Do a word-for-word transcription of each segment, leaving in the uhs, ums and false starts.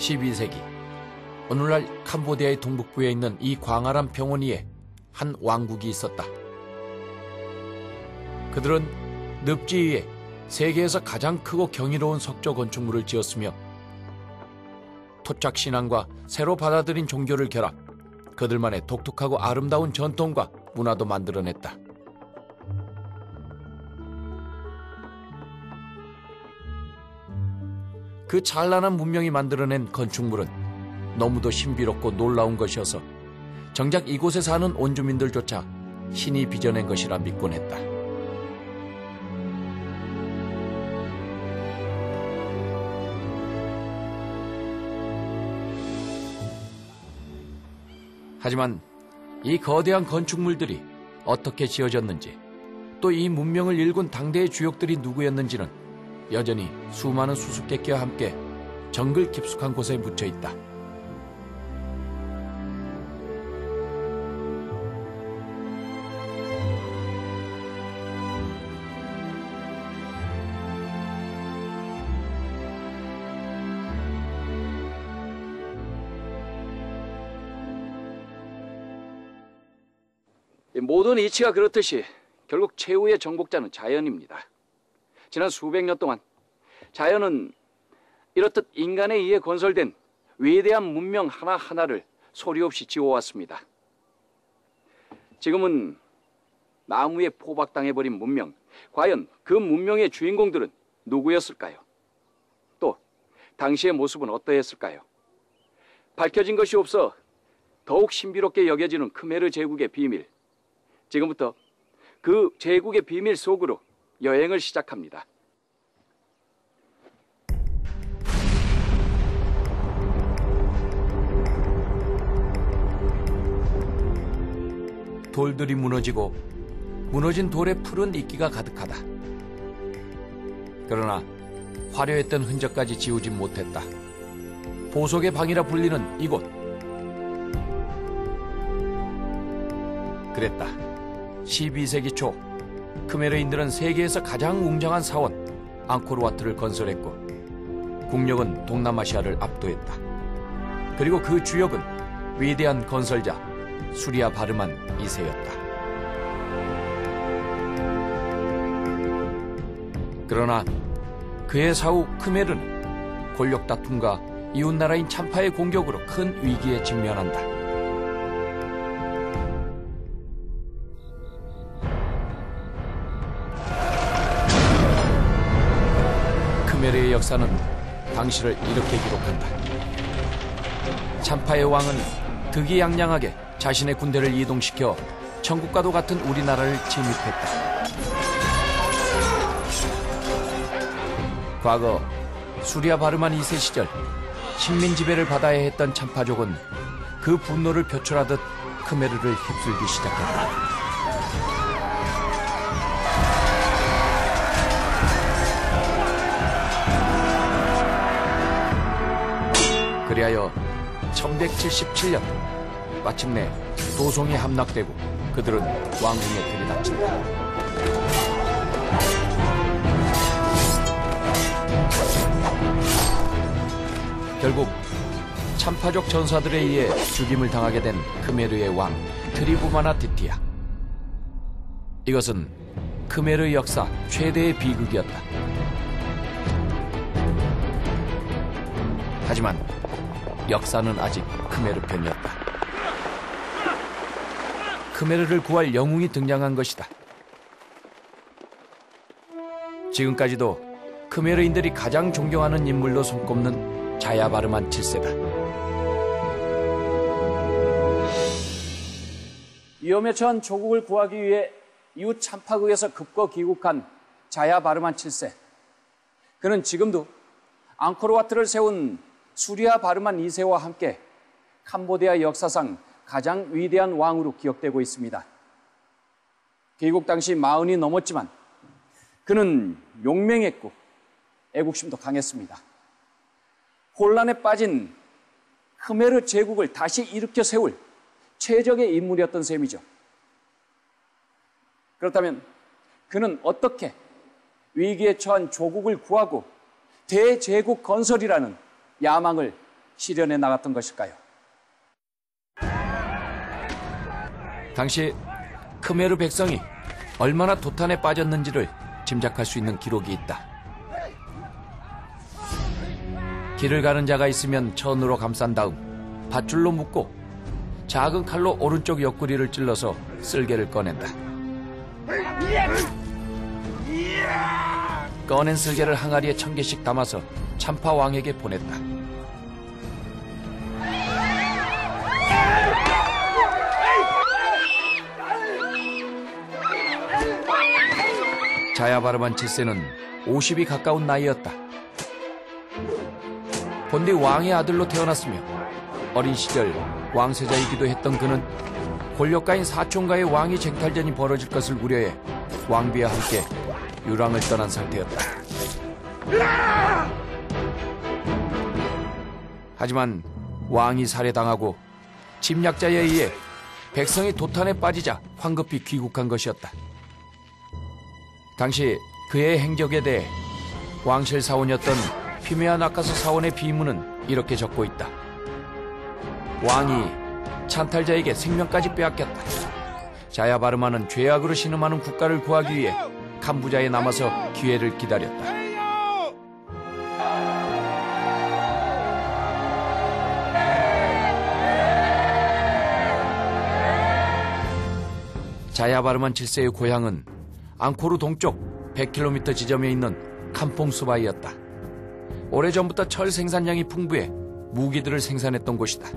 십이 세기 오늘날 캄보디아의 동북부에 있는 이 광활한 평원 위에 한 왕국이 있었다. 그들은 늪지 위에 세계에서 가장 크고 경이로운 석조 건축물을 지었으며 토착 신앙과 새로 받아들인 종교를 결합, 그들만의 독특하고 아름다운 전통과 문화도 만들어냈다. 그 찬란한 문명이 만들어낸 건축물은 너무도 신비롭고 놀라운 것이어서 정작 이곳에 사는 온주민들조차 신이 빚어낸 것이라 믿곤 했다. 하지만 이 거대한 건축물들이 어떻게 지어졌는지, 또 이 문명을 일군 당대의 주역들이 누구였는지는 여전히 수많은 수수께끼와 함께 정글 깊숙한 곳에 묻혀 있다. 모든 이치가 그렇듯이 결국 최후의 정복자는 자연입니다. 지난 수백 년 동안 자연은 이렇듯 인간에 의해 건설된 위대한 문명 하나하나를 소리 없이 지어왔습니다. 지금은 나무에 포박당해버린 문명, 과연 그 문명의 주인공들은 누구였을까요? 또 당시의 모습은 어떠했을까요? 밝혀진 것이 없어 더욱 신비롭게 여겨지는 크메르 제국의 비밀. 지금부터 그 제국의 비밀 속으로 여행을 시작합니다. 돌들이 무너지고 무너진 돌에 푸른 이끼가 가득하다. 그러나 화려했던 흔적까지 지우진 못했다. 보석의 방이라 불리는 이곳. 그랬다. 십이 세기 초 크메르인들은 세계에서 가장 웅장한 사원 앙코르와트를 건설했고 국력은 동남아시아를 압도했다. 그리고 그 주역은 위대한 건설자 수리아 바르만 이 세였다. 그러나 그의 사후 크메르는 권력 다툼과 이웃나라인 참파의 공격으로 큰 위기에 직면한다. 크메르의 역사는 당시를 이렇게 기록한다. 참파의 왕은 득이양양하게 자신의 군대를 이동시켜 천국과도 같은 우리나라를 침입했다. 과거 수리아 바르만 이 세 시절 식민 지배를 받아야 했던 참파족은 그 분노를 표출하듯 크메르를 휩쓸기 시작했다. 그리하여 천백칠십칠 년 마침내 도송이 함락되고 그들은 왕궁에 들이닥친다. 결국 참파족 전사들에 의해 죽임을 당하게 된 크메르의 왕 트리부마나 티티아. 이것은 크메르 역사 최대의 비극이었다. 하지만 역사는 아직 크메르 편이었다. 크메르를 구할 영웅이 등장한 것이다. 지금까지도 크메르인들이 가장 존경하는 인물로 손꼽는 자야바르만 칠 세다. 위험에 처한 조국을 구하기 위해 이웃 참파국에서 급거 귀국한 자야바르만 칠 세. 그는 지금도 앙코르와트를 세운 수리아 바르만 이 세와 함께 캄보디아 역사상 가장 위대한 왕으로 기억되고 있습니다. 귀국 당시 마흔이 넘었지만 그는 용맹했고 애국심도 강했습니다. 혼란에 빠진 크메르 제국을 다시 일으켜 세울 최적의 인물이었던 셈이죠. 그렇다면 그는 어떻게 위기에 처한 조국을 구하고 대제국 건설이라는 야망을 실현해 나갔던 것일까요? 당시 크메르 백성이 얼마나 도탄에 빠졌는지를 짐작할 수 있는 기록이 있다. 길을 가는 자가 있으면 천으로 감싼 다음 밧줄로 묶고 작은 칼로 오른쪽 옆구리를 찔러서 쓸개를 꺼낸다. 꺼낸 쓸개를 항아리에 천 개씩 담아서 참파 왕에게 보냈다. 자야바르만 칠 세는 오십이 가까운 나이였다. 본디 왕의 아들로 태어났으며 어린 시절 왕세자이기도 했던 그는 권력가인 사촌과의 왕위 쟁탈전이 벌어질 것을 우려해 왕비와 함께 유랑을 떠난 상태였다. 하지만 왕이 살해당하고 침략자에 의해 백성이 도탄에 빠지자 황급히 귀국한 것이었다. 당시 그의 행적에 대해 왕실 사원이었던 피메아 나카스 사원의 비문은 이렇게 적고 있다. 왕이 찬탈자에게 생명까지 빼앗겼다. 자야바르만은 죄악으로 신음하는 국가를 구하기 위해 캄부자에 남아서 기회를 기다렸다. 자야바르만 칠 세의 고향은 앙코르 동쪽 백 킬로미터 지점에 있는 캄퐁수바이였다. 오래전부터 철 생산량이 풍부해 무기들을 생산했던 곳이다.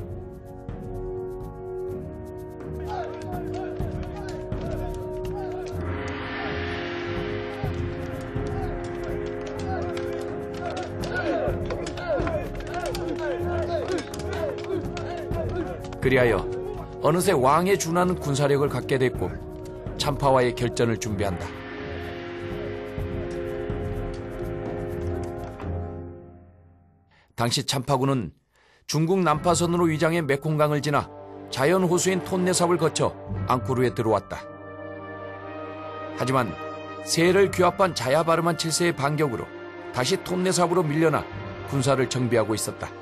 그리하여 어느새 왕에 준하는 군사력을 갖게 됐고 참파와의 결전을 준비한다. 당시 참파군은 중국 남파선으로 위장해 메콩강을 지나 자연호수인 톤네삽을 거쳐 앙코르에 들어왔다. 하지만 세를 규합한 자야바르만 칠 세의 반격으로 다시 톤네삽으로 밀려나 군사를 정비하고 있었다.